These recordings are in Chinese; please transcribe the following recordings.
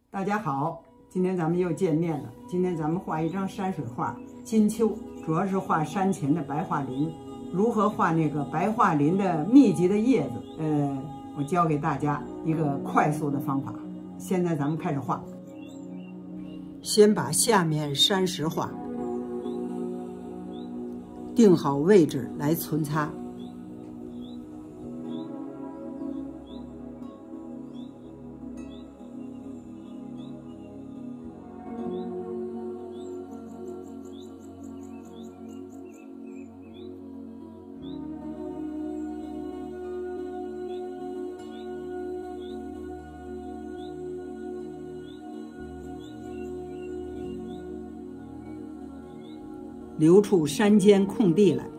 大家好，今天咱们又见面了。今天咱们画一张山水画，金秋，主要是画山前的白桦林。如何画那个白桦林的密集的叶子？我教给大家一个快速的方法。现在咱们开始画。先把下面山石画，定好位置来存擦。留出山间空地来，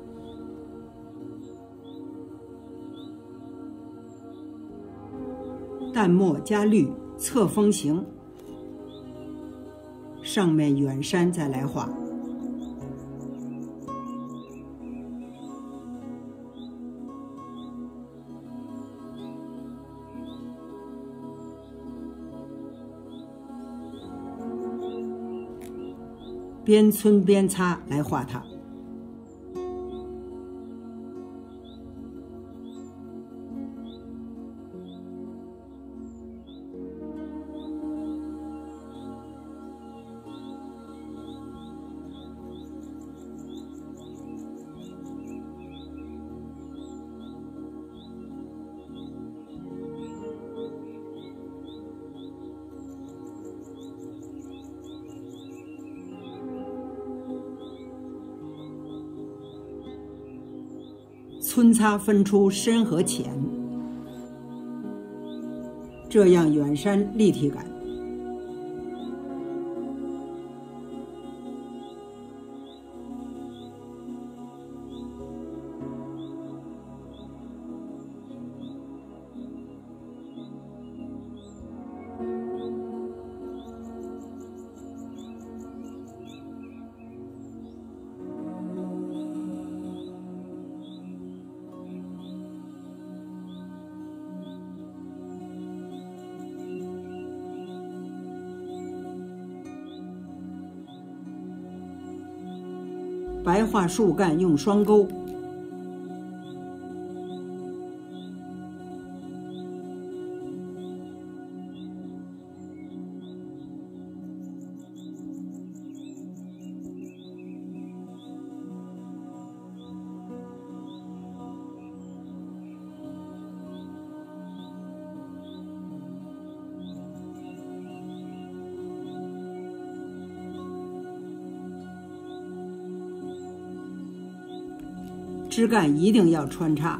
淡墨加绿，侧风形。上面远山再来画。边皴边擦来画它。皴擦分出深和浅，这样远山立体感。白桦树干用双钩，枝干一定要穿插。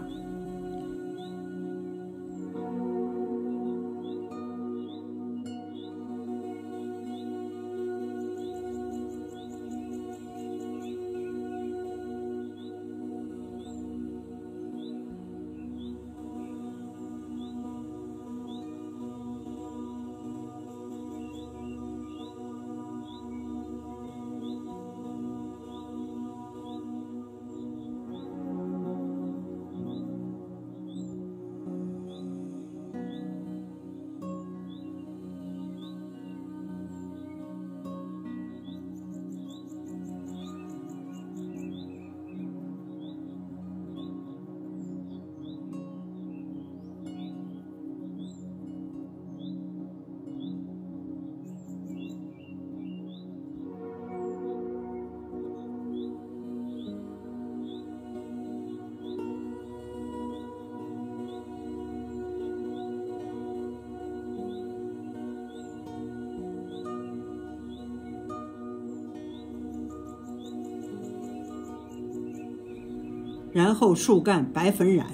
然后树干白粉染，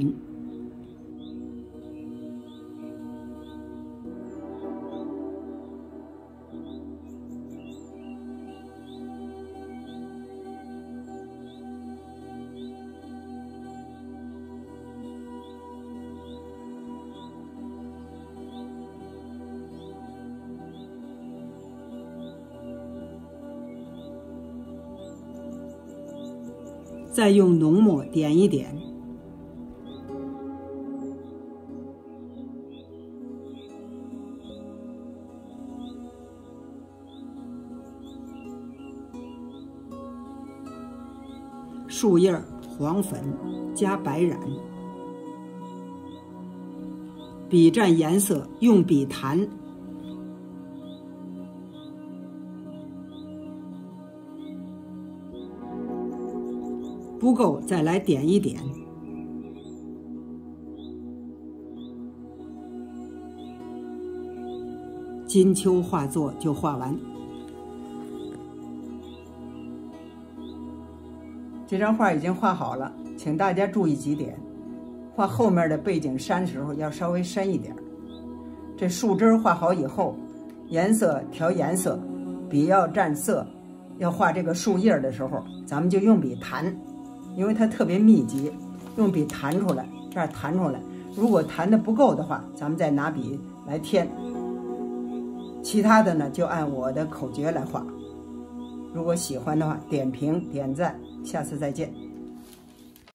再用浓墨点一点。 树叶黄粉加白染。笔蘸颜色，用笔弹。不够再来点一点。金秋画作就画完。这张画已经画好了，请大家注意几点：画后面的背景山时候要稍微深一点。这树枝画好以后，颜色调颜色，笔要蘸色。要画这个树叶的时候，咱们就用笔弹，因为它特别密集，用笔弹出来，这样弹出来。如果弹的不够的话，咱们再拿笔来添。其他的呢，就按我的口诀来画。如果喜欢的话，点评点赞，下次再见。